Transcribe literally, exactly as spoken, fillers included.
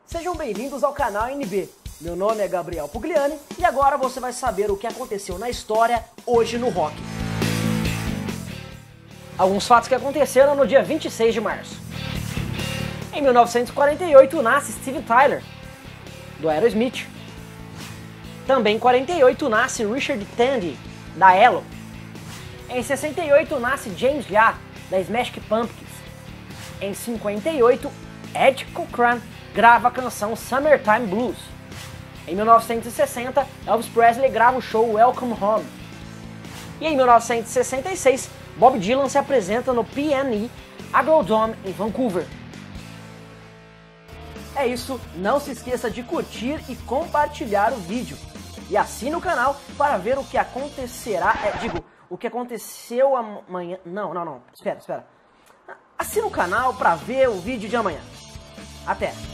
Sejam bem-vindos ao canal N B. Meu nome é Gabriel Pugliani e agora você vai saber o que aconteceu na história hoje no rock. Alguns fatos que aconteceram no dia vinte e seis de março. Em mil novecentos e quarenta e oito nasce Steven Tyler, do Aerosmith. Também em quarenta e oito nasce Richard Tandy, da Elo. Em sessenta e oito nasce James Jah, da Smashing Pumpkins. Em cinquenta e oito, Ed Cochran grava a canção Summertime Blues. Em mil novecentos e sessenta, Elvis Presley grava o show Welcome Home. E em mil novecentos e sessenta e seis, Bob Dylan se apresenta no P and E Agrodome em Vancouver. É isso, não se esqueça de curtir e compartilhar o vídeo. E assine o canal para ver o que acontecerá, é, digo, o que aconteceu amanhã. Não, não, não, espera, espera. Assina o canal para ver o vídeo de amanhã. Até!